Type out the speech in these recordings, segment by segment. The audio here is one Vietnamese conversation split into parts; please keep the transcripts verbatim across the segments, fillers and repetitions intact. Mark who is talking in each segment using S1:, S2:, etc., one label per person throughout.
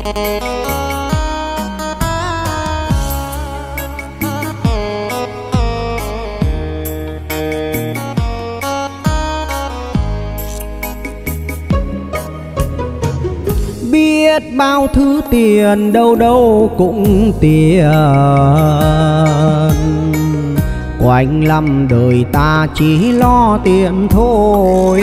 S1: Biết bao thứ tiền đâu đâu cũng tiền, quanh năm đời ta chỉ lo tiền thôi.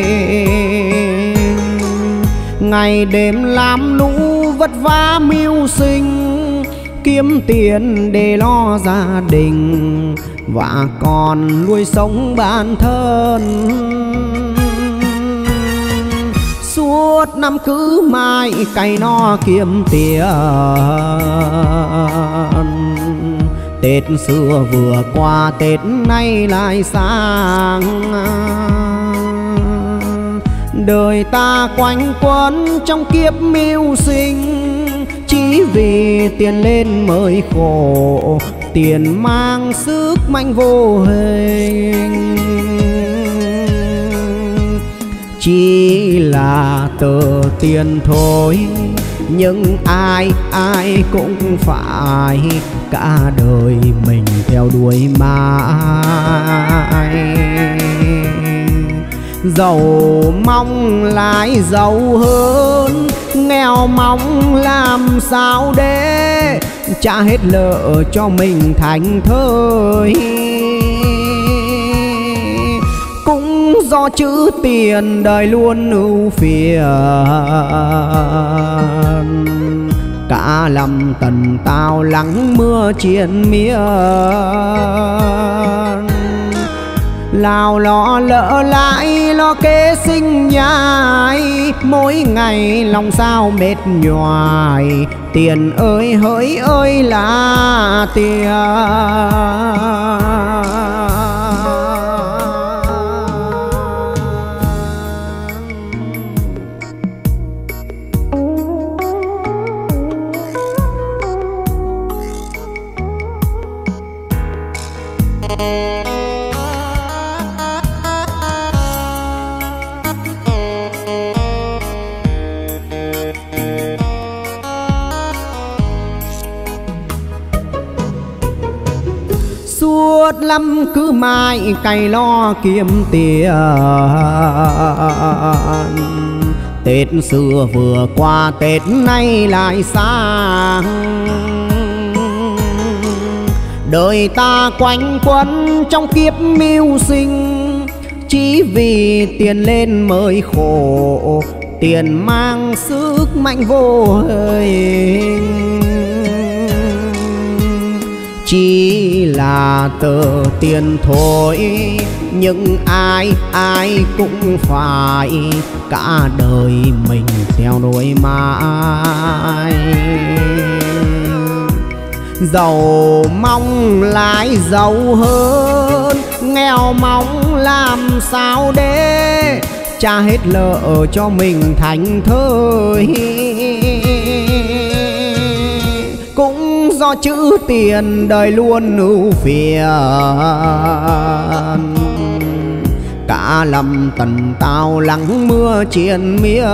S1: Ngày đêm làm lũ vất vả mưu sinh, kiếm tiền để lo gia đình và còn nuôi sống bản thân. Suốt năm cứ mãi cày no kiếm tiền, Tết xưa vừa qua Tết nay lại sang. Đời ta quanh quẩn trong kiếp mưu sinh, chỉ vì tiền lên mới khổ, tiền mang sức mạnh vô hình. Chỉ là tờ tiền thôi, nhưng ai ai cũng phải cả đời mình theo đuổi mãi. Giàu mong lại giàu hơn, nghèo mong làm sao để trả hết nợ cho mình thành thơi. Cũng do chữ tiền đời luôn ưu phiền, cả lầm tần tao lắng mưa triền miên. Lao lo lỡ lãi lo kế sinh nhai, mỗi ngày lòng sao mệt nhoài. Tiền ơi hỡi ơi là tiền. Suốt năm cứ mãi cày lo kiếm tiền, Tết xưa vừa qua Tết nay lại sang. Đời ta quanh quẩn trong kiếp mưu sinh, chỉ vì tiền lên mới khổ, tiền mang sức mạnh vô hình. Chỉ là tờ tiền thôi, nhưng ai ai cũng phải cả đời mình theo đuổi mãi. Giàu mong lại giàu hơn, nghèo mong làm sao để trả hết nợ cho mình thành thơi. Cũng do chữ tiền đời luôn ưu phiền, cả lầm tần tao lắng mưa triền miên.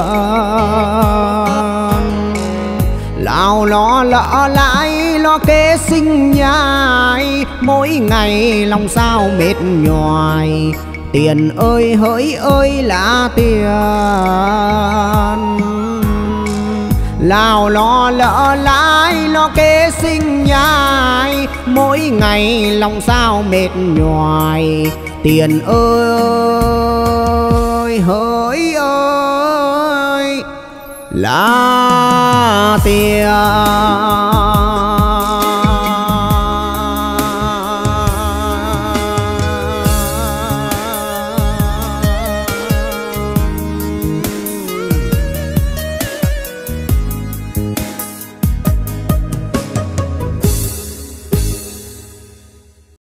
S1: Lao lo lỡ lãi lo kế sinh nhai, mỗi ngày lòng sao mệt nhoài. Tiền ơi hỡi ơi là tiền. Lao lo lỡ lãi lo kế sinh nhai, mỗi ngày lòng sao mệt nhoài. Tiền ơi hỡi ơi là tiền.